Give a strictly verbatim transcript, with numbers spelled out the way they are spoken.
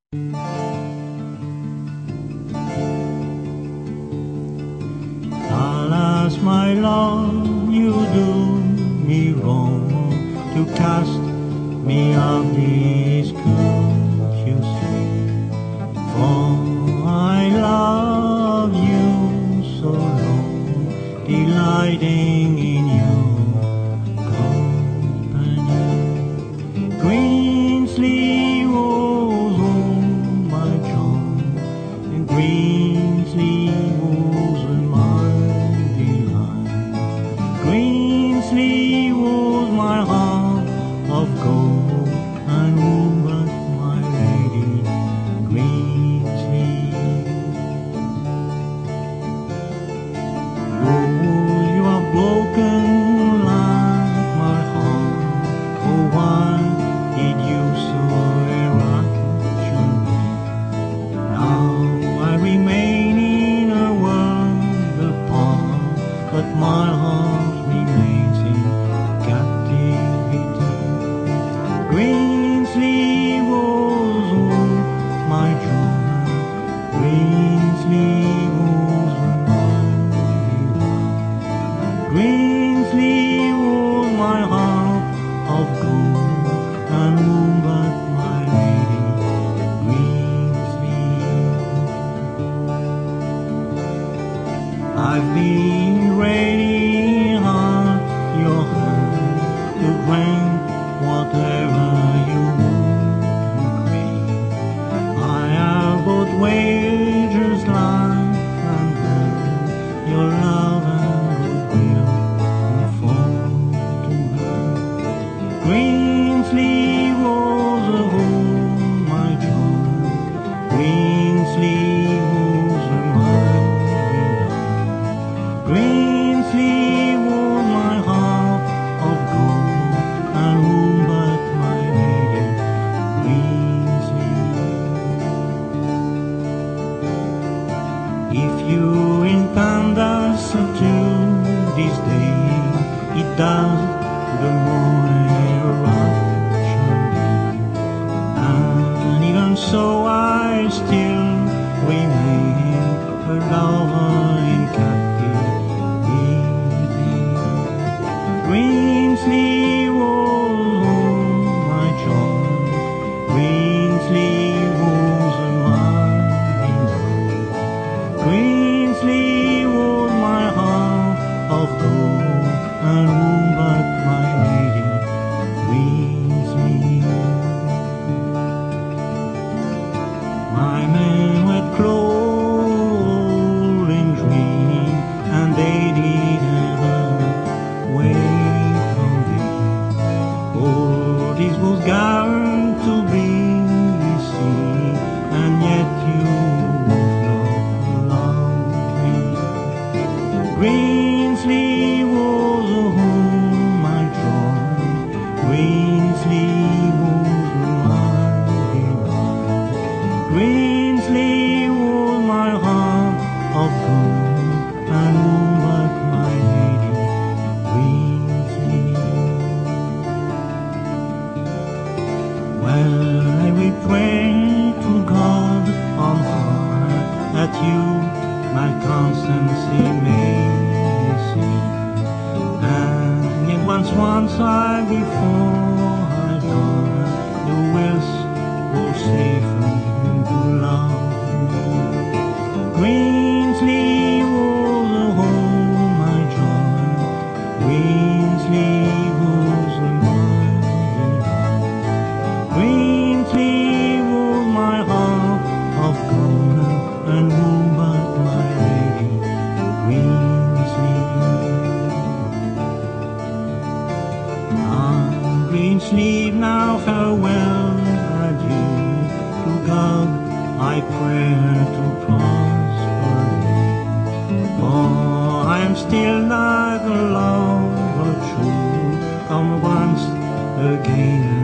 Alas, my love, you do me wrong to cast me off this could you see? For I love you so long, delighting in your company. Greensleeve was all my charm, and Greensleeve was my delight. Greensleeve was my heart of gold, and who but my lady Greensleeve? Oh, you are broken like my heart. Oh, why did you so irrational me? Now I remain in a world apart, but my heart remains in captivity. Greensleeve was all my joy. Greensleeve was my delight. Greensleeve was my heart of gold, and who but my lady Greensleeve? I've been ready on your hand to grant whatever you would crave. I have both wagers, life and death, your love and goodwill conform to her. Greensleeve was a home, my joy. Greensleeve was a my delight. Greensleeve was my heart of gold, and who but my lady Greensleeve? If you intend us to this day, it does the more irrationally, and even so I still remain a lover in captivity. Greensleeve was all my joy. Greensleeve was my delight. Greensleeve was my heart of gold, and who but my lady Greensleeve? My men were clothed in dream, and they did ever wait from thee. Oh, this was bound to be seen, and yet you would not love me. Greensleeve was a home, my joy. Greensleeve was my delight. Greensleeve was my heart of gold, and who but my lady Greensleeve? Well, I will pray to God on high that you my constancy may see, and yet once, once I before I die, the wills will safe to love me. Greensleeve was a home, my joy. Greensleeve was my delight. Greensleeve was my heart of gold, and who but my lady Greensleeve? Ah, Greensleeve, now farewell, adieu. To God I pray to prosper me, for I am still not a lover true, come once again.